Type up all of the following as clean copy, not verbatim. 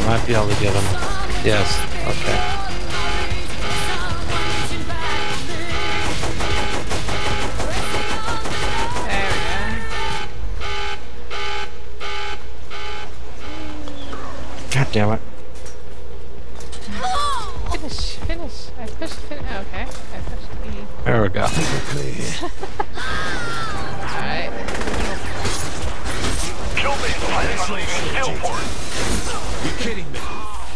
might be able to get him. Yes. Okay. God damn it. Finish. I pushed finish. Okay. I pushed E. There we go. Alright. Killbane planning on leaving Steelport. You're kidding me.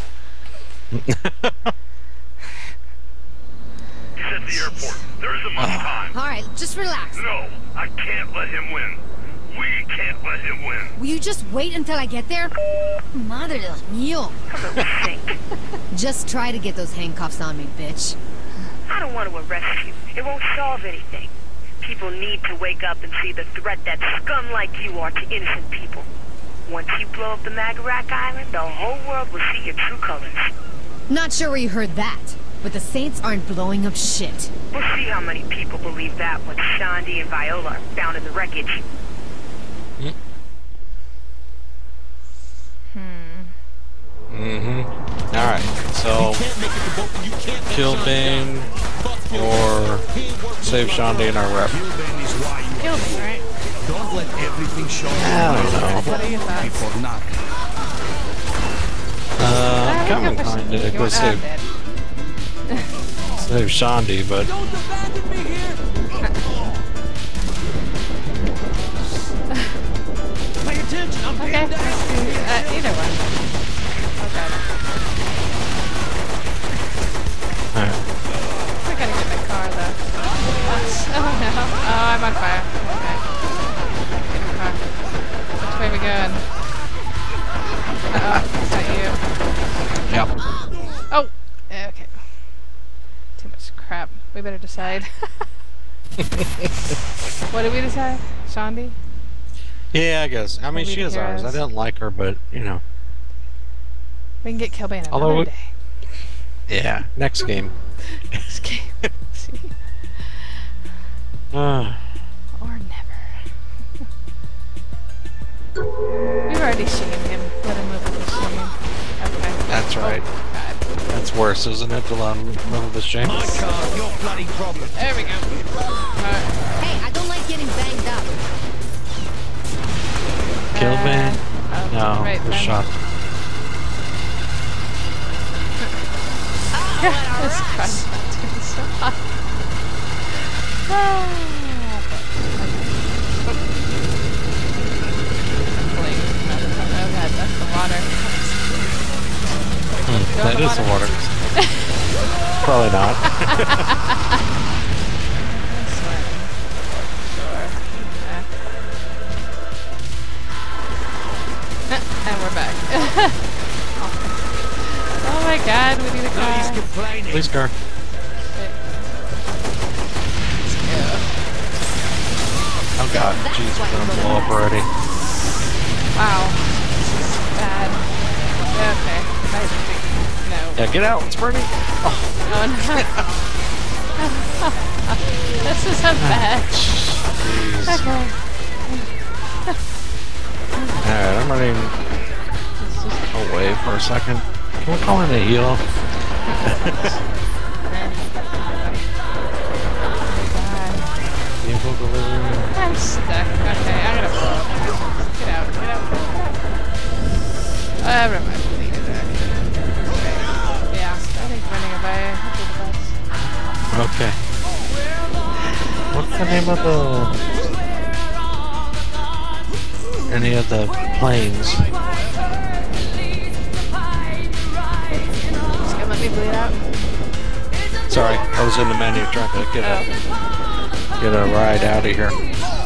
He's at the airport. There isn't much time. Alright, just relax. No, I can't let him win. We can't let him win. Will you just wait until I get there? Madre Dios mío. Just try to get those handcuffs on me, bitch. I don't want to arrest you. It won't solve anything. People need to wake up and see the threat that scum like you are to innocent people. Once you blow up the Magarak Island, the whole world will see your true colors. Not sure where you heard that, but the Saints aren't blowing up shit. We'll see how many people believe that once Shandi and Viola are found in the wreckage. Alright, so Killbane or save Shandi and our rep. Killbane, right? Don't let everything show I don't know. What are your thoughts? before nothing. I'm kind of inclined to go save Shandi, but Don't abandon me here. Pay attention, I'm Okay. pinned down. Either one. Okay. alright. I gotta get my car though. Oh no. Oh, I'm on fire. Okay. Get my car. Which way are we going? Uh-oh. Is that you? Yep. Oh! Yeah, okay. Too much crap. We better decide. What did we decide? Shandi? Yeah, I guess. I mean, Maybe she the is ours. I heroes. didn't like her, but, you know. We can get Killbane Although another day. Yeah, next game. Next game. See? Uh, Or never. We've already seen him. Let him live with the shame. Okay. that's right. Oh, God. That's worse, isn't it? To let him live with the shame. My car, your bloody problem. There we go. Alright. Hey, I don't like getting banged up. Killbane? Oh, No, right, the then. shot. This car's not doing so hot. Oh god, that's the water. Go in That is the water. Probably not. Sure. And we're back. Oh my god, we need a Now car. he's complaining. Please, car. Let's go. Oh god, jeez, we're gonna blow up already. Wow. This is bad. Okay. Nice. No. Yeah, get out, it's burning. Oh no. This is a bad. Jeez. Okay. Alright, I'm running away for a second. Can we call in a heal? Vehicle delivery. I'm stuck. Okay, I'm gonna blow up. Get out, get out. Never mind. Leave it there. Okay. Yeah, I think running away would be the best. Okay. What's the name of any of the planes? Just gonna let me bleed out. Sorry, I was in the menu trying to get a ride out of here.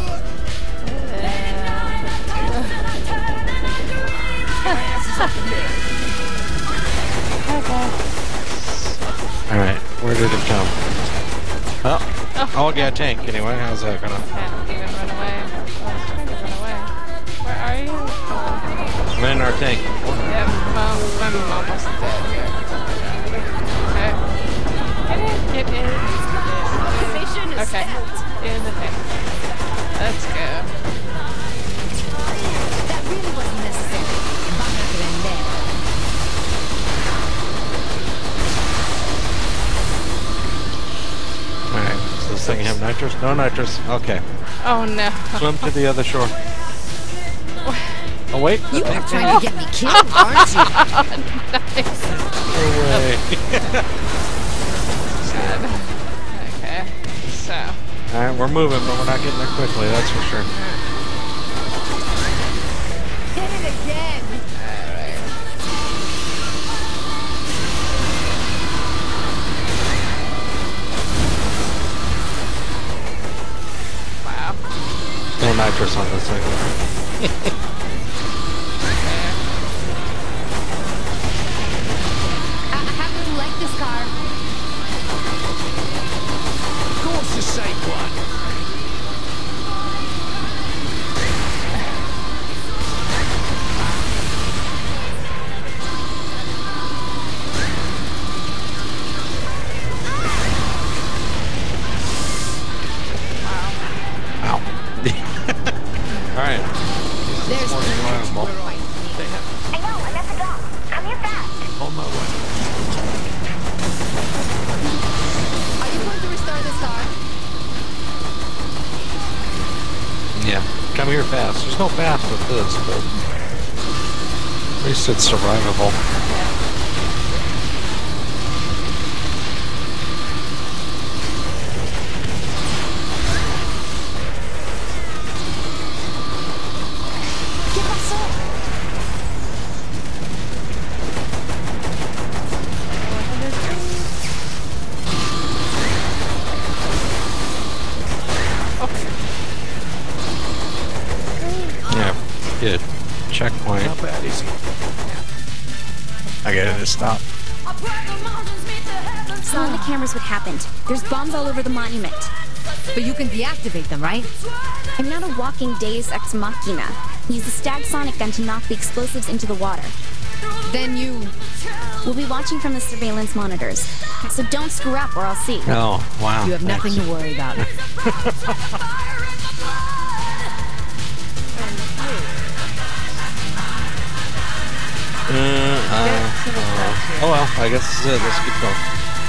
Alright, where did it come? Oh, I'll get a tank anyway. How's that gonna? Can't even run away. I was trying to run away. Where are you? Oh. I'm in our tank. Yep, well, I'm almost dead here. Okay. Get in. Okay. In the tank. Let's go. That really wasn't necessary. Van a prender. nitrous, no nitrous. Okay. Oh no. Swim to the other shore. Oh wait. You are trying to get me killed, aren't you? No way. Okay. So. Alright, we're moving, but we're not getting there quickly, that's for sure. Hit it again. Alright. Wow. No nitrous on this thing. How do you like this car? Of course the safe one. Ow. Alright. There's more reliable. I know, I'm at the dock. Come here fast. On my way. Are you going to restore this car? Yeah. Come here fast. There's no fast with this, but at least it's survivable. Yeah. Good. Checkpoint. Not bad, is it? I got it to stop. Saw on the cameras what happened. There's bombs all over the monument. But you can deactivate them, right? I'm not a walking Deus Ex Machina. Use the Stag Sonic gun to knock the explosives into the water. Then you... We'll be watching from the surveillance monitors. So don't screw up or I'll see. Oh, wow. You have nothing to worry about. Oh well, I guess this is it. Let's keep going.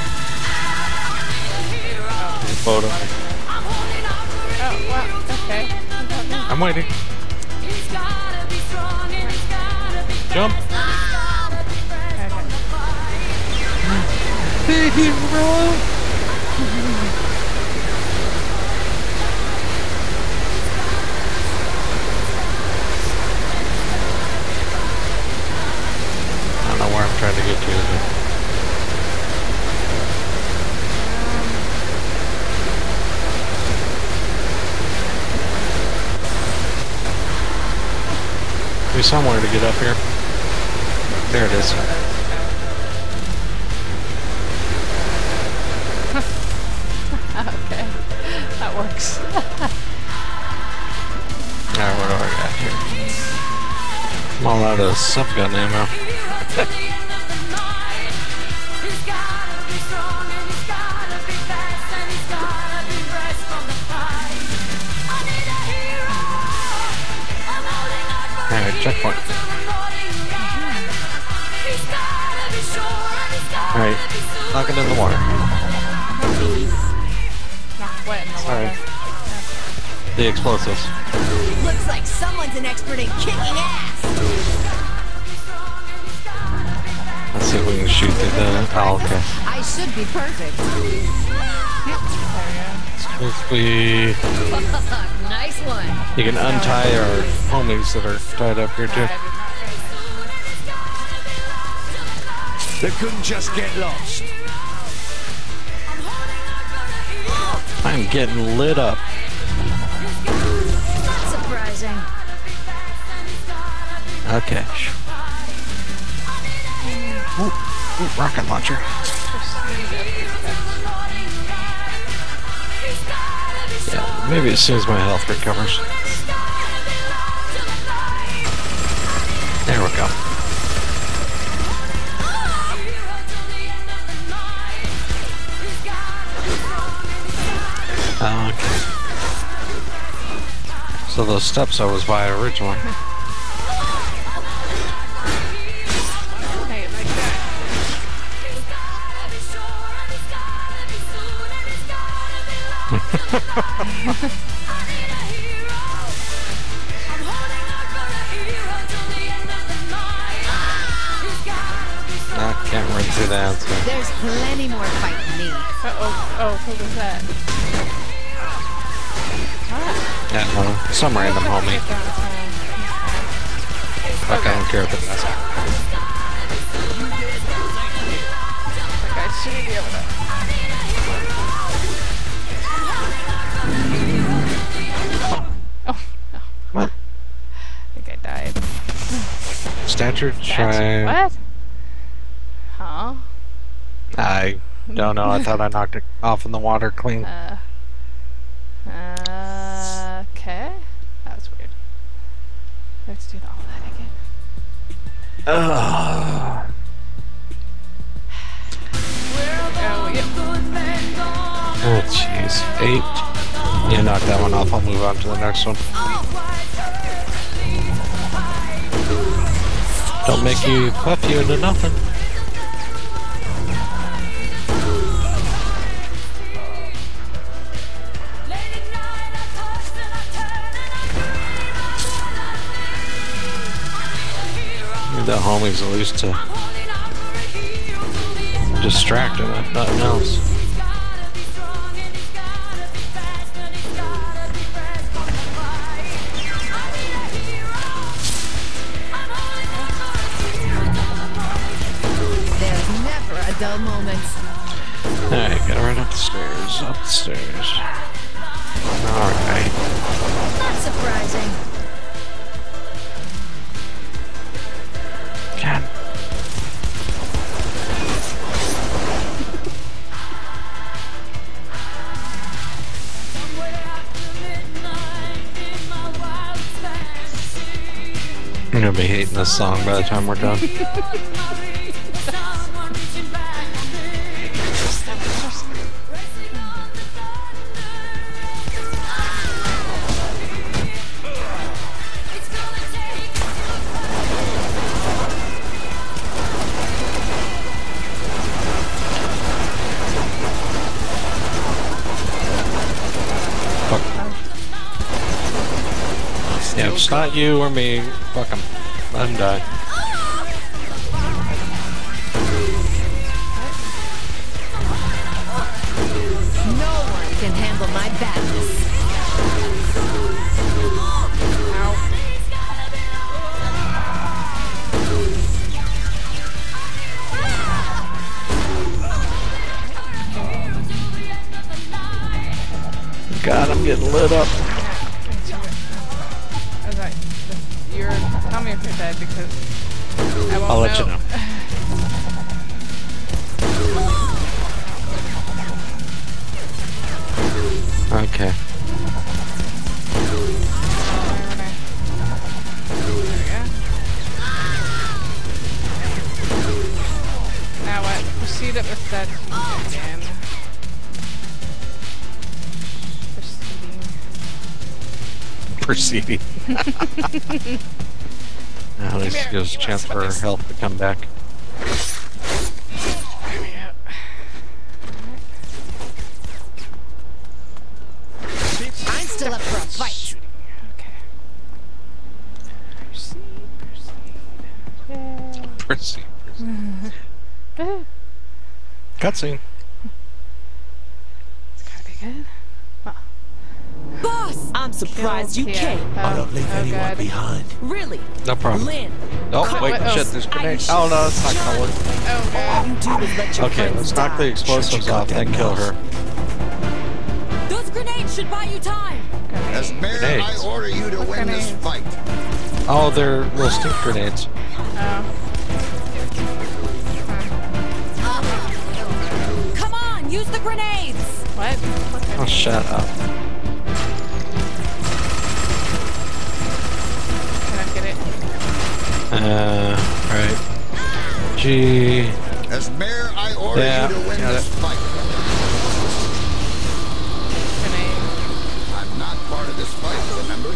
There's a photo. Oh, wow. Okay. I'm waiting. Jump. I don't know where I'm trying to get to. There's somewhere to get up here. There it is. Okay. That works. Alright, what do I got here? I'm all out of subgun ammo. Alright, checkpoint. Alright, knock it in the water. Not wet in the Sorry. water. The explosives. Looks like someone's an expert in kicking ass! Let's see if we can shoot through the... Oh, okay. I should be perfect. Supposed to be... Nice one. You can untie our homies that are tied up here too. They couldn't just get lost. I'm getting lit up. Surprising. Okay. Ooh, rocket launcher. Yeah, maybe as soon as my health recovers. There we go. Okay. So those steps I was by originally. Hey, like that. I can't run through that. So. There's plenty more fighting me. Oh, who was that? Yeah, some random homie. Fuck, I don't care if it's that. Like, I shouldn't be able to. Oh, no. What? I think I died. Stature try. What? Huh? I don't know. I thought I knocked it off in the water clean. Okay. That was weird. Let's do all that again. Ugh. Oh, yep. Oh, jeez. 8. You knocked that one off. I'll move on to the next one. Don't make you puff you into nothing. The homies at least to distract him if nothing else. There's never a dull moment. Alright, gotta run up the stairs, up the stairs. Alright. Not surprising. God. I'm gonna be hating this song by the time we're done. Yeah, if it's not you or me, fuck him. Let him die. No one can handle my badness. God, I'm getting lit up. Tell me if you're dead because I won't I'll let you know. Okay. Now what? Proceed up with that again. Proceeding. Now at least it gives a chance for her health to come back. There we go. I'm still up for a fight. Okay. Proceed. Yeah. Cutscene. It's gotta be good. Boss! I'm surprised you came. I don't leave anyone God. behind. Really? No problem. Lynn. Oh, wait, what shit, else? there's grenades. Oh, no, it's not gonna work. Oh All god. you do is let your Okay, friends let's knock the die. explosives off, then kill her. Those grenades should buy you time. As mayor, Grenades. I order you to win this Grenades. fight. Oh, they're little stink grenades. Come on, use the grenades. What? Oh, shut up. Can I get it? Right. G. As mayor, I order Yeah, you to win got this it. fight. Grenade. I'm not part of this fight, remember?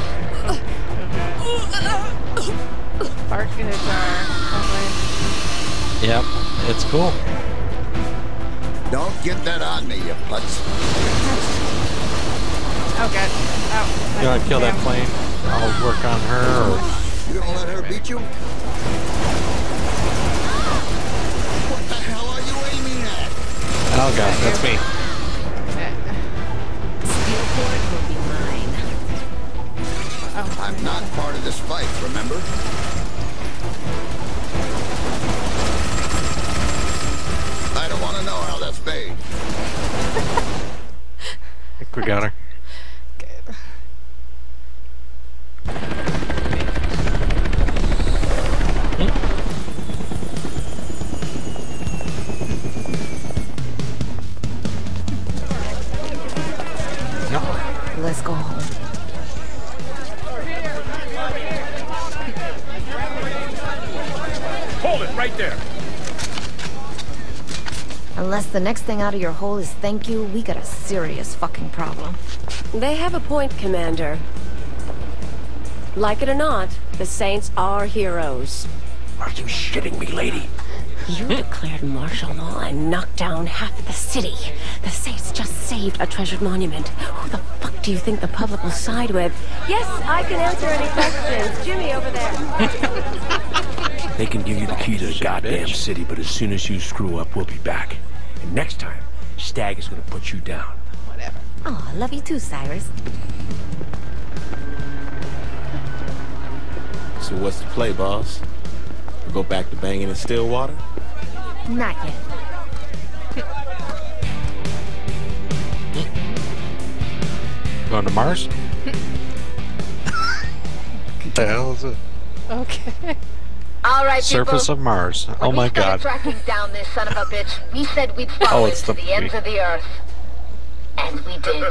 Bark in a jar. Lovely. Yep, it's cool. Don't get that on me, you putz. Oh god. Oh. You wanna kill that plane? I'll work on her, or... You gonna let her beat you? What the hell are you aiming at? Oh god, that's me. Steelport will be mine. I'm not part of this fight, remember? I don't want to know how that's paid. I think we got her. Good. No. Let's go home. Hold it right there. Unless the next thing out of your hole is thank you, we got a serious fucking problem. They have a point, Commander. Like it or not, the Saints are heroes. Are you shitting me, lady? You declared martial law and knocked down half of the city. The Saints just saved a treasured monument. Who the fuck do you think the public will side with? Yes, I can answer any questions. Jimmy over there. They can give you the key to the goddamn city, but as soon as you screw up, we'll be back. And next time, Stag is gonna put you down. Whatever. Oh, I love you too, Cyrus. So what's the play, boss? We go back to banging in Stillwater? Not yet. Going to Mars? What the hell is it? Okay. All right, Surface people. of Mars. Oh When my we started god. tracking down this son of a bitch, we said we'd follow him it's to the the ends movie. of the earth. And we did.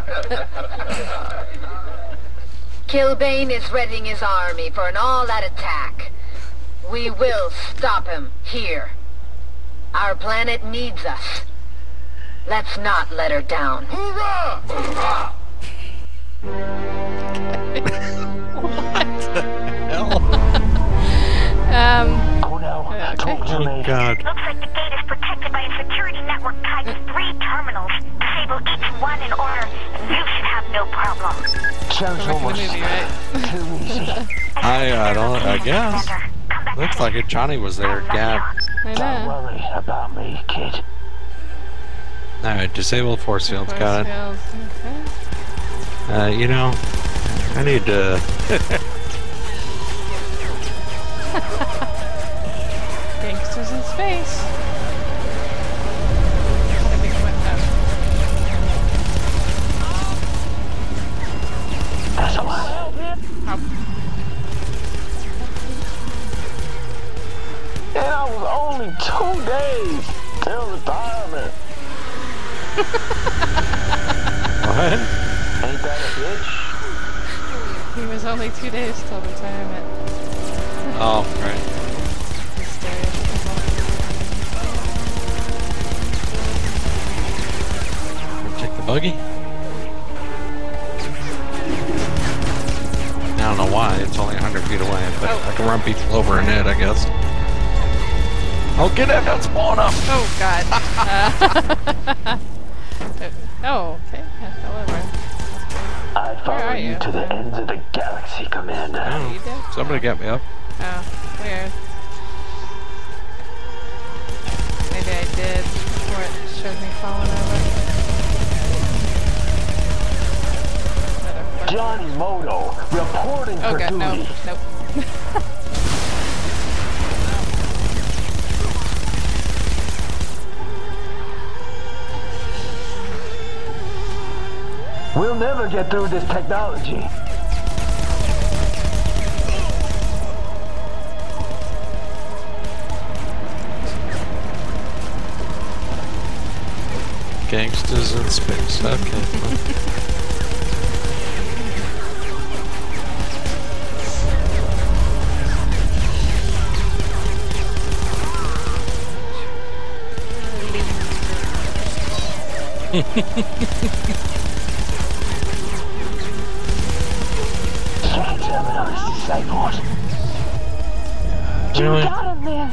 Kilbane is readying his army for an all-out attack. We will stop him here. Our planet needs us. Let's not let her down. Hoorah! Hoorah! Oh no, talk to me. Oh god. Looks like the gate is protected by a security network tied to 3 terminals. Disable each one in order, and you should have no problem. Sounds We're making a movie, right? too easy. I guess. Come back Looks like Johnny was there. Gab. I Don't know. worry about me, kid. Alright, disable force fields. Got it. Okay. You know, I need to... Gangsters in space. Gotta be quick though. That's all right. And I was only 2 days till retirement. What? Ain't that a bitch? He was only 2 days till retirement. Oh, right. Check the buggy. I don't know why, it's only 100 feet away, but I can run people over in it, I guess. Oh, get it! That's blowing up! Oh, God. Oh, okay. Yeah, fell over. I'd Where follow are you you? to the ends of the galaxy, Commander. Oh, You did? somebody get me up. Oh, weird. Maybe I did before it showed me falling over. Johnny Moto, reporting Oh, for God, duty. no. Nope. We'll never get through this technology. Gangsters in space. Okay. Really? Gotta live.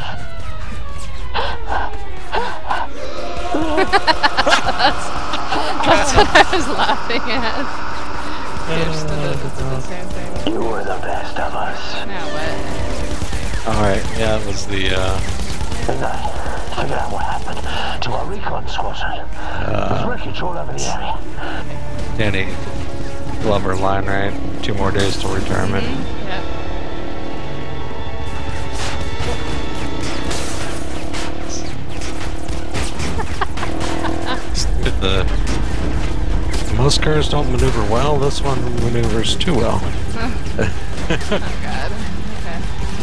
That's what I was laughing at. Just the same thing. You were the best of us. Now what? Alright, yeah, it was the, And I figured out what happened to our recon squadron. There's wreckage all over the area. Danny Glover line, right? 2 more days till retirement. Yep. Most cars don't maneuver well, this one maneuvers too well. Oh god. Okay.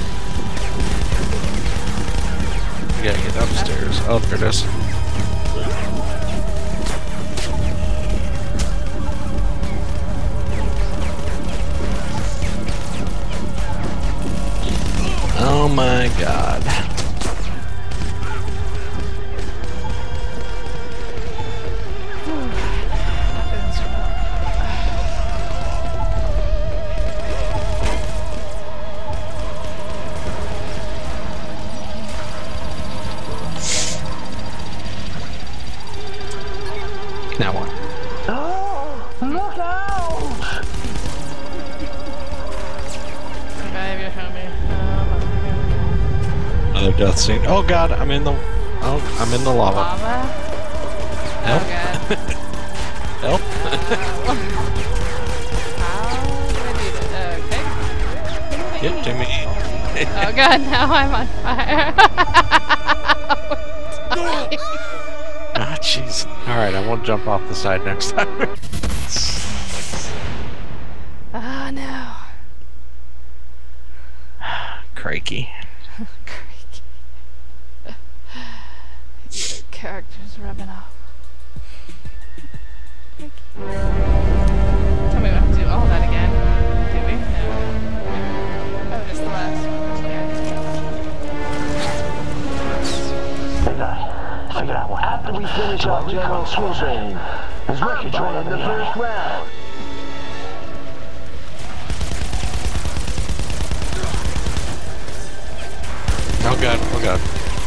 You gotta get upstairs. Oh, there it is. Oh my god. Now what? Oh, look out! Revive your homie. Another death scene. Oh god, I'm in the lava. Lava? Help. Oh god. Help. How do I do that? Okay. Get to me. Oh god, now I'm on fire. Ah, jeez. Alright, I won't jump off the side next time. Oh no. Crikey. Creaky. Your character's rubbing off. Creaky. Tell me we have to do all that again. Do we? No. Oh, just the last one. And I figured out what happened. We finished our recon squadron. There's wreckage all over the first round. Oh god, oh god.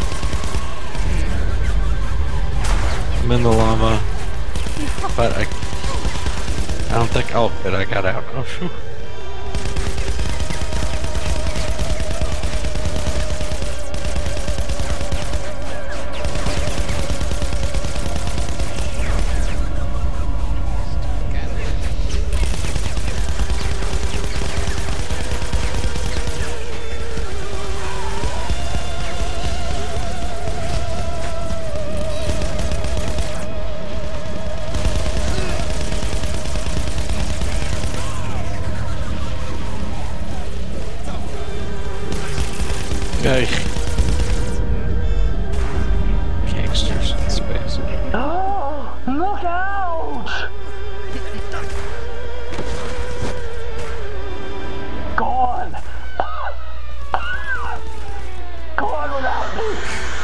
I'm in the lava. But I don't think, oh, but I got out. Oh, phew. Yay. Gangsters in space. Oh, look out! Go on! Go on without me!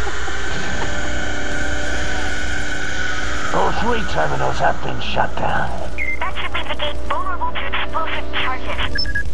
All 3 terminals have been shut down. That should leave the gate vulnerable to explosive charges.